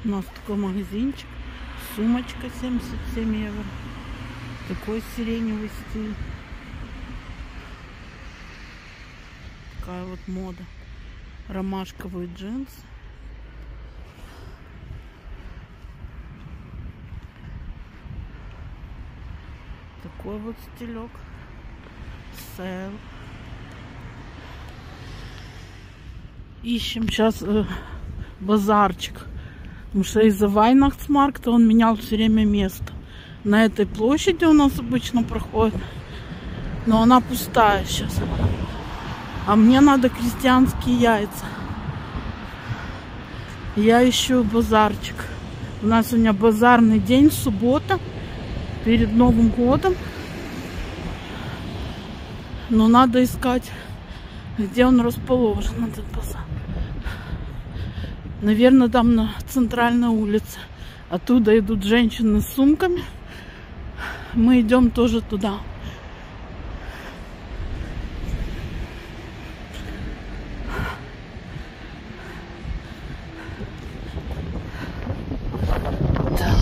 У нас такой магазинчик. Сумочка 77 евро. Такой сиреневый стиль. Такая вот мода. Ромашковый джинс. Такой вот стилек. Сейл. Ищем сейчас базарчик. Потому что из-за Вайнахтсмаркта он менял все время место. На этой площади у нас обычно проходит. Но она пустая сейчас. А мне надо крестьянские яйца. Я ищу базарчик. У нас сегодня базарный день, суббота. Перед Новым годом. Но надо искать, где он расположен, этот базар. Наверное, там на центральной улице. Оттуда идут женщины с сумками. Мы идем тоже туда. Так.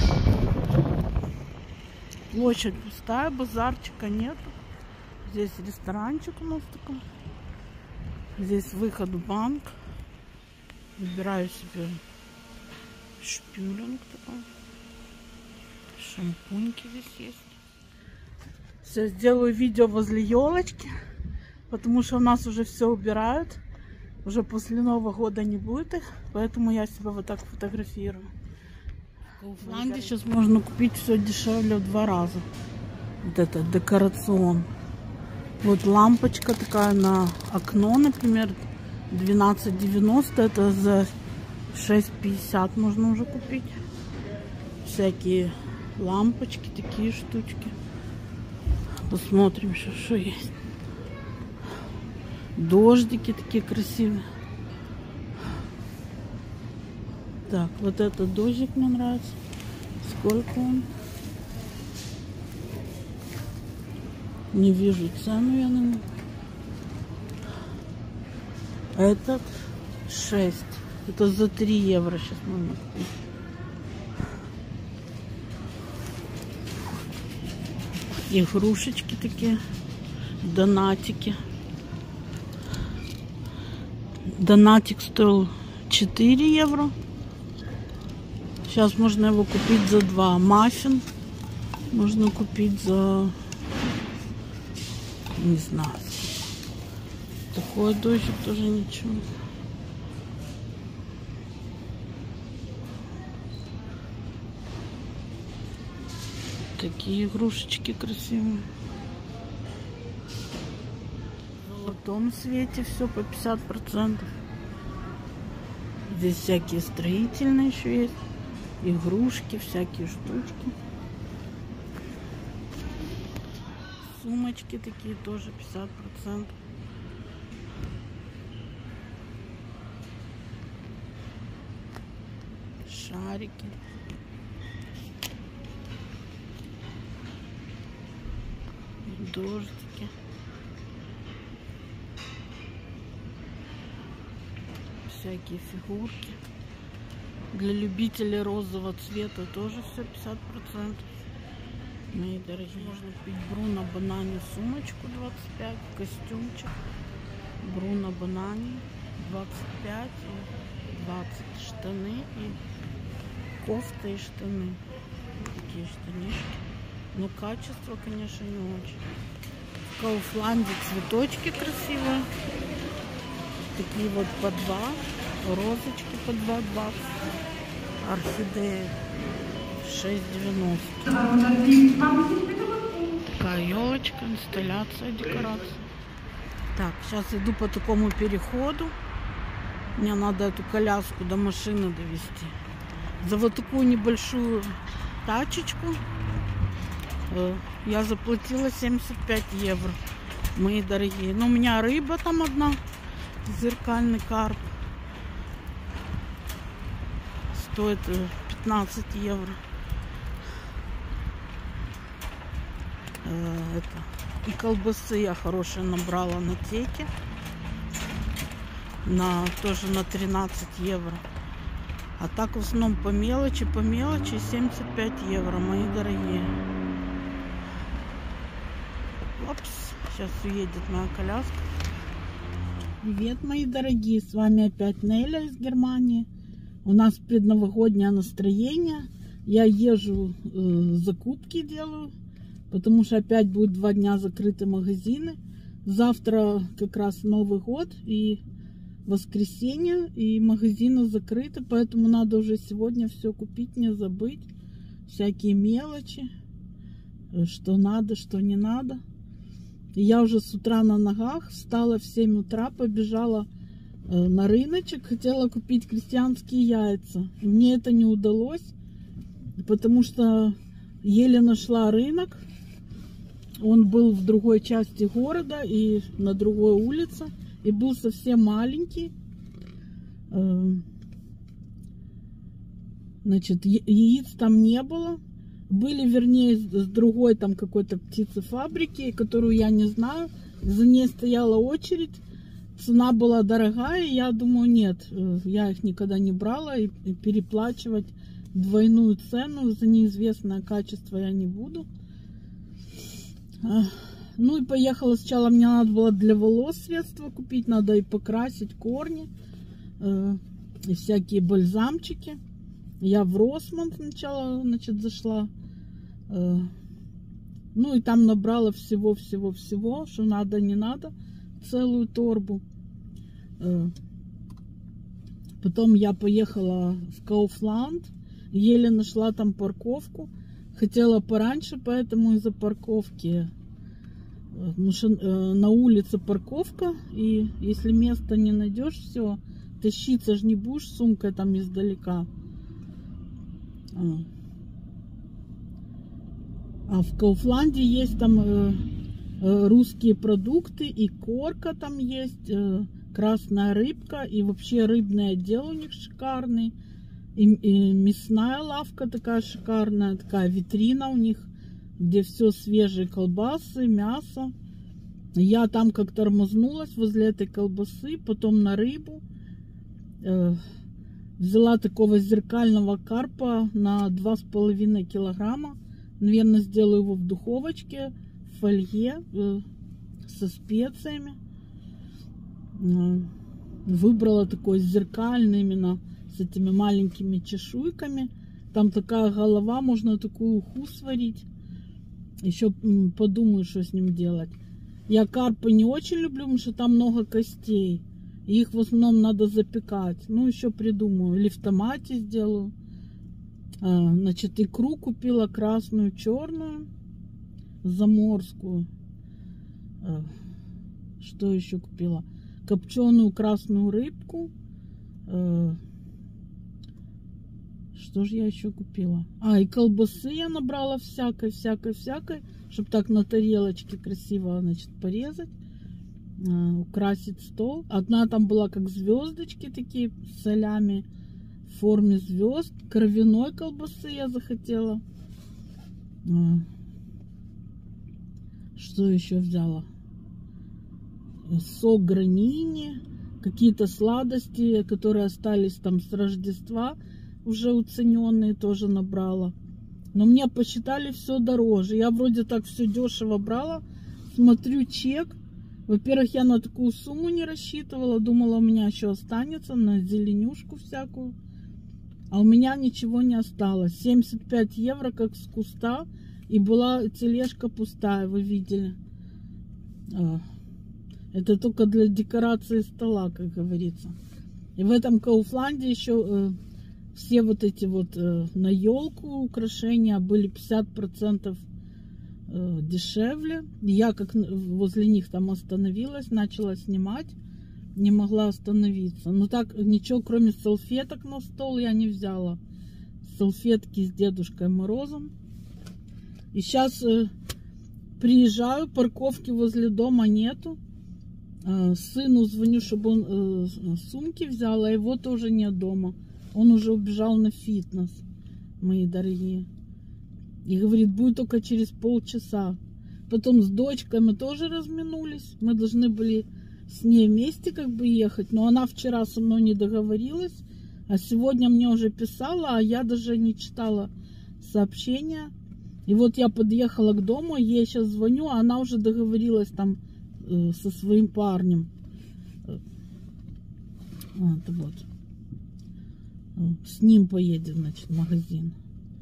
Площадь пустая, базарчика нету. Здесь ресторанчик у нас такой. Здесь выход в банк. Выбираю себе шпюлинг такой. Шампуньки здесь есть. Все, сделаю видео возле елочки. Потому что у нас уже все убирают. Уже после Нового года не будет их. Поэтому я себя вот так фотографирую. В Kaufland сейчас можно купить все дешевле в 2 раза. Вот это декорацион. Вот лампочка такая на окно, например, 12,90. Это за 6,50 можно уже купить. Всякие лампочки, такие штучки. Посмотрим еще, что есть. Дождики такие красивые. Так, вот этот дождик мне нравится. Сколько он? Не вижу цену я на него. Этот 6. Это за 3 евро сейчас можно купить. Игрушечки такие. Донатики. Донатик стоил 4 евро. Сейчас можно его купить за 2. Маффин можно купить за... Не знаю. Такой дождик тоже ничего. Такие игрушечки красивые. В золотом свете все по 50%. Здесь всякие строительные еще есть. Игрушки, всякие штучки. Сумочки такие тоже 50%. Шарики. Дождики. Всякие фигурки. Для любителей розового цвета тоже все 50%. Мои дорогие, можно купить Бруно Банани сумочку 25, костюмчик Бруно Банани 25 и 20, штаны и кофта и штаны. Такие штанишки. Но качество, конечно, не очень. В Кауфланде цветочки красивые. Такие вот по 2. Розочки по 2,20. Орхидеи 6,90. Такая елочка, инсталляция, декорация. Так, сейчас иду по такому переходу. Мне надо эту коляску до машины довести. За вот такую небольшую тачечку я заплатила 75 евро. Мои дорогие. Но у меня рыба там одна. Зеркальный карп. Стоит 15 евро. И колбасы я хорошие набрала на теке. Тоже на 13 евро. А так в основном по мелочи 75 евро, мои дорогие. Опс, сейчас уедет моя коляска. Привет, мои дорогие, с вами опять Неля из Германии. У нас предновогоднее настроение. Я езжу, закупки делаю, потому что опять будет 2 дня закрыты магазины. Завтра как раз Новый год и воскресенье, и магазины закрыты, поэтому надо уже сегодня все купить, не забыть. Всякие мелочи, что надо, что не надо. И я уже с утра на ногах, встала в 7 утра, побежала на рыночек, хотела купить крестьянские яйца. И мне это не удалось, потому что еле нашла рынок. Он был в другой части города и на другой улице. И был совсем маленький. Значит, яиц там не было. Были, вернее, с другой там какой-то птицефабрики, которую я не знаю. За ней стояла очередь. Цена была дорогая. И я думаю, нет, я их никогда не брала. И переплачивать двойную цену за неизвестное качество я не буду. Ну и поехала сначала, мне надо было для волос средства купить, надо и покрасить корни, и всякие бальзамчики. Я в Росман сначала, значит, зашла, ну и там набрала всего, что надо, не надо, целую торбу. Потом я поехала в Kaufland, еле нашла там парковку, хотела пораньше, поэтому из-за парковки. Потому что на улице парковка, и если места не найдешь, все, тащиться же не будешь с сумкой там издалека. А в Кауфланде есть там русские продукты, и корка там есть, красная рыбка, и вообще рыбный отдел у них шикарный. И мясная лавка такая шикарная, такая витрина у них, где все свежие колбасы, мясо. Я там как тормознулась возле этой колбасы, потом на рыбу. Взяла такого зеркального карпа на 2,5 килограмма. Наверное, сделаю его в духовочке, в фольге, со специями. Выбрала такой зеркальный, именно с этими маленькими чешуйками. Там такая голова, можно такую уху сварить. Еще подумаю, что с ним делать. Я карпа не очень люблю, потому что там много костей. И их в основном надо запекать. Ну, еще придумаю. Или в томате сделаю. Значит, икру купила красную, черную, заморскую. Что еще купила? Копченую красную рыбку. Что же я еще купила? И колбасы я набрала всякой, чтобы так на тарелочке красиво, значит, порезать, украсить стол. Одна там была как звездочки такие с солями в форме звезд. Кровяной колбасы я захотела. Что еще взяла? Сок гранини, какие-то сладости, которые остались там с Рождества, уже уцененные, тоже набрала. Но мне посчитали все дороже. Я вроде так все дешево брала. Смотрю чек. Во-первых, я на такую сумму не рассчитывала. Думала, у меня еще останется на зеленюшку всякую. А у меня ничего не осталось. 75 евро как с куста. И была тележка пустая, вы видели. Это только для декорации стола, как говорится. И в этом Кауфланде еще... Все вот эти вот на елку украшения были 50% дешевле. Я как возле них там остановилась, начала снимать, не могла остановиться. Но так ничего, кроме салфеток на стол, я не взяла. Салфетки с Дедушкой Морозом. И сейчас приезжаю, парковки возле дома нету. Сыну звоню, чтобы он сумки взял, а его тоже нет дома. Он уже убежал на фитнес, мои дорогие. И говорит, будет только через полчаса. Потом с дочкой мы тоже разминулись. Мы должны были с ней вместе как бы ехать. Но она вчера со мной не договорилась. А сегодня мне уже писала, а я даже не читала сообщения. И вот я подъехала к дому, ей сейчас звоню, а она уже договорилась там со своим парнем. Вот. С ним поедет, значит, в магазин.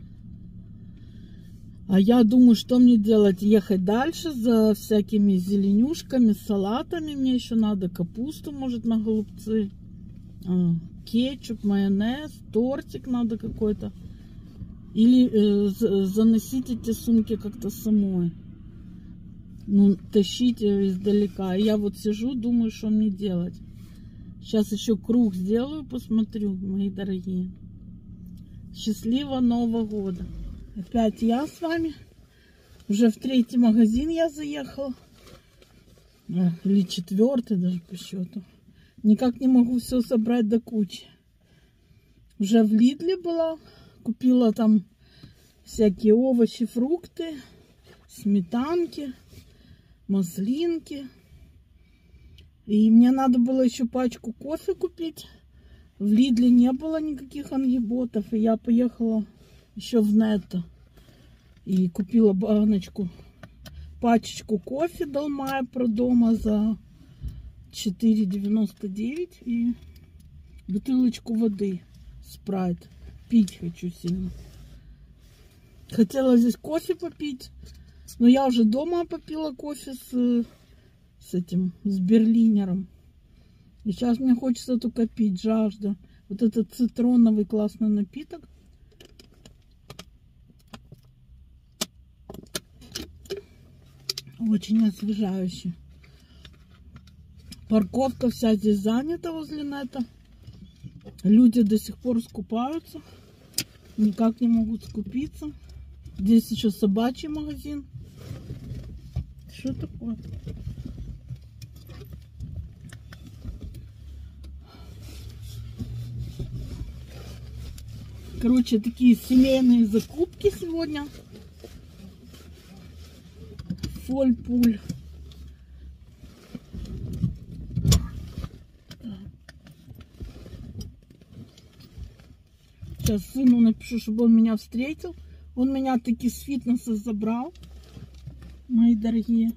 А я думаю, что мне делать? Ехать дальше за всякими зеленюшками, салатами. Мне еще надо капусту, может, на голубцы. Кетчуп, майонез, тортик надо какой-то. Или заносить эти сумки как-то самой. Ну, тащить издалека. И я вот сижу, думаю, что мне делать. Сейчас еще круг сделаю, посмотрю, мои дорогие. Счастливого Нового года. Опять я с вами. Уже в 3-й магазин я заехала. Или 4-й даже по счету. Никак не могу все собрать до кучи. Уже в Лидле была. Купила там всякие овощи, фрукты, сметанки, маслинки. И мне надо было еще пачку кофе купить. В Лидле не было никаких ангиботов. И я поехала еще в Нетто. И купила пачечку кофе Далмайя Продома за 4,99. И бутылочку воды Спрайт. Пить хочу сильно. Хотела здесь кофе попить. Но я уже дома попила кофе с берлинером. И сейчас мне хочется только пить, жажда. Вот этот цитроновый классный напиток. Очень освежающий. Парковка вся здесь занята возле Нетто. Люди до сих пор скупаются. Никак не могут скупиться. Здесь еще собачий магазин. Что такое? Короче, такие семейные закупки сегодня. Фоль-пуль. Сейчас сыну напишу, чтобы он меня встретил. Он меня таки с фитнеса забрал, мои дорогие.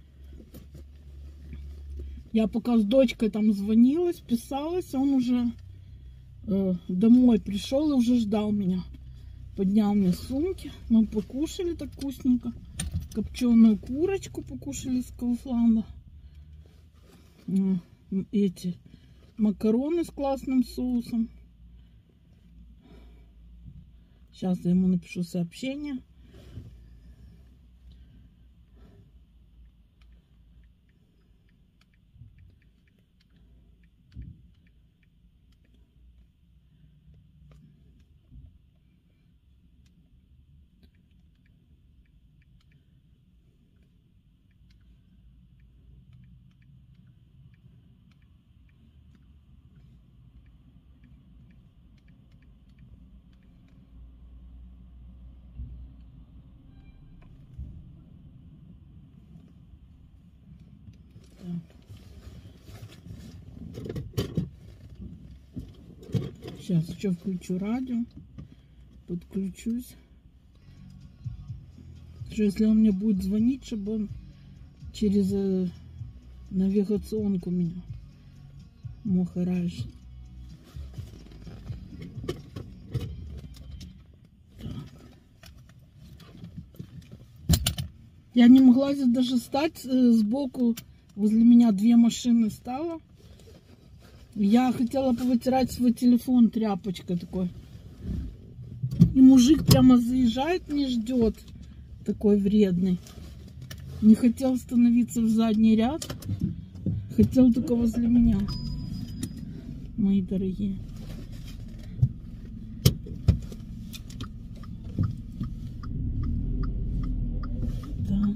Я пока с дочкой там звонилась, писалась, он уже домой пришел и уже ждал меня. Поднял мне сумки. Мы покушали так вкусненько. Копченую курочку покушали с Кауфланда. Эти макароны с классным соусом. Сейчас я ему напишу сообщение. Сейчас еще включу радио, подключусь. Что если он мне будет звонить, чтобы он через навигационку меня мог раньше. Я не могла здесь даже стать сбоку. Возле меня 2 машины стало. Я хотела повытирать свой телефон тряпочкой такой. И мужик прямо заезжает, не ждет. Такой вредный. Не хотел становиться в задний ряд. Хотел только возле меня. Мои дорогие. Да.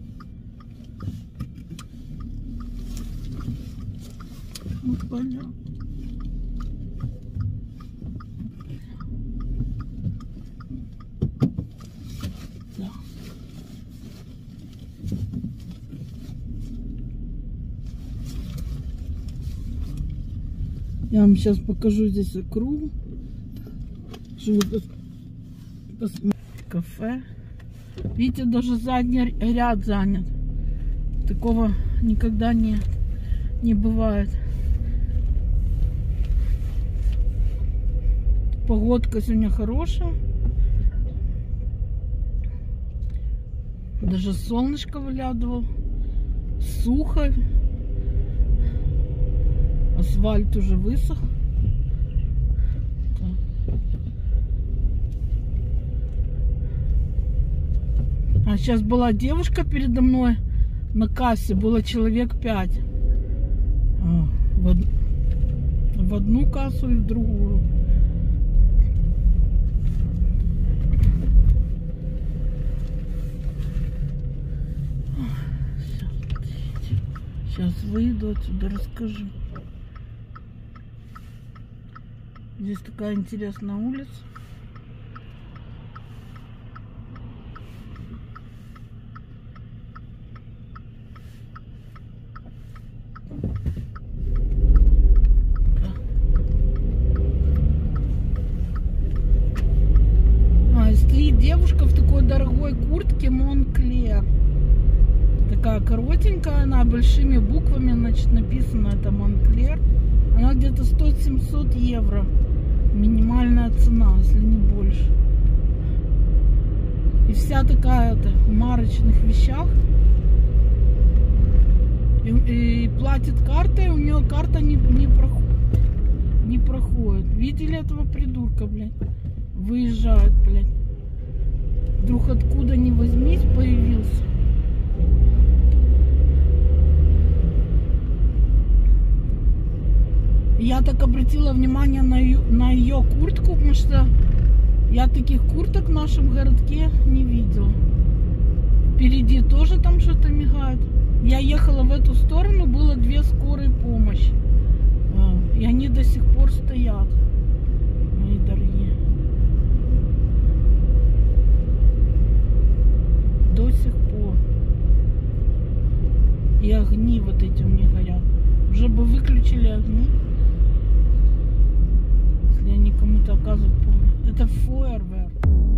Ну, понятно. Да. Я вам сейчас покажу здесь округу. Кафе. Видите, даже задний ряд занят. Такого никогда не бывает. Погодка сегодня хорошая. Даже солнышко выглядывало. Сухо. Асфальт уже высох. А сейчас была девушка передо мной на кассе, было человек 5. В одну кассу и в другую. Сейчас выйду отсюда, расскажу. Здесь такая интересная улица. Стоит девушка в такой дорогой куртке Монклер. Такая коротенькая, она большими буквами, значит, написано это Монклер. Она где-то стоит 700 евро. Минимальная цена, если не больше. И вся такая в марочных вещах. И платит картой, у нее карта не проходит. Видели этого придурка, блядь? Выезжает, блядь. Вдруг откуда ни возьмись появился. Я так обратила внимание на ее куртку, потому что я таких курток в нашем городке не видела. Впереди тоже там что-то мигает. Я ехала в эту сторону, было 2 скорые помощи. И они до сих пор стоят, мои дорогие. До сих пор. И огни вот эти у них горят. Уже бы выключили огни. Если они кому-то оказывают помощь. Это фойерверк.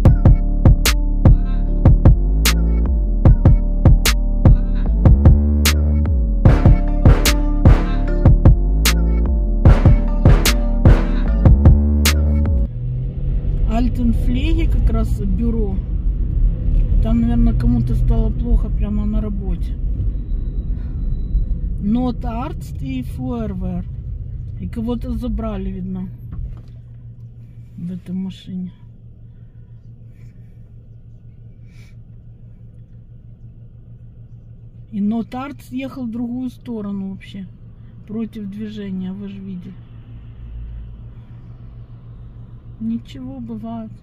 Альтенфлеге как раз бюро. Там, наверное, кому-то стало плохо прямо на работе. Notarzt и Feuerwehr. И кого-то забрали, видно, в этой машине. И Notarzt ехал в другую сторону вообще. Против движения, вы же видели. Ничего, бывает.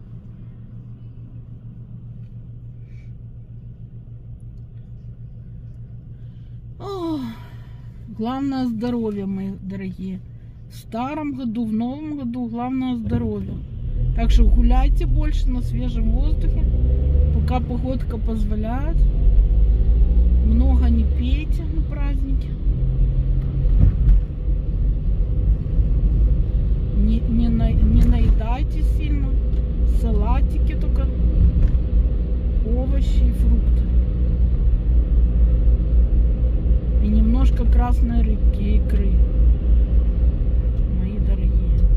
О, главное здоровье, мои дорогие. В старом году, в новом году главное здоровье. Так что гуляйте больше на свежем воздухе, пока погодка позволяет. Много не пейте на праздники. Не наедайте сильно. Салатики только. Овощи и фрукты. И немножко красной рыбки и икры. Мои дорогие.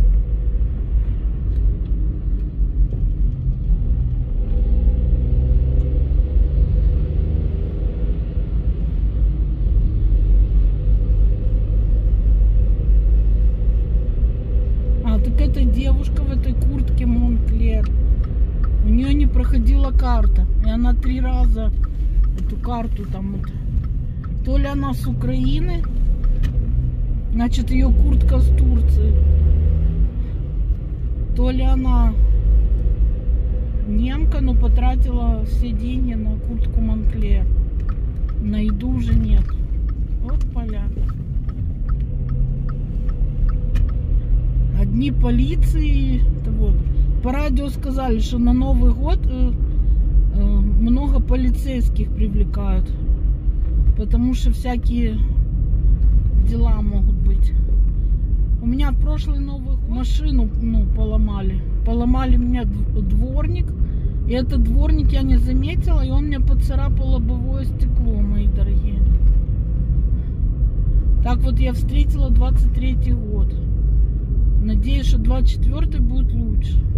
Так эта девушка в этой куртке Монклер, у нее не проходила карта, и она 3 раза эту карту там вот. То ли она с Украины, значит ее куртка с Турции, то ли она немка, но потратила все деньги на куртку Монклер. На еду уже нет. Вот поляк. Одни полиции, это вот. По радио сказали, что на Новый год много полицейских привлекают, потому что всякие дела могут быть. У меня в прошлый Новый год машину поломали. Поломали мне дворник. И этот дворник я не заметила, и он мне поцарапал лобовое стекло, мои дорогие. Так вот я встретила 23-й год. Надеюсь, что 24-й будет лучше.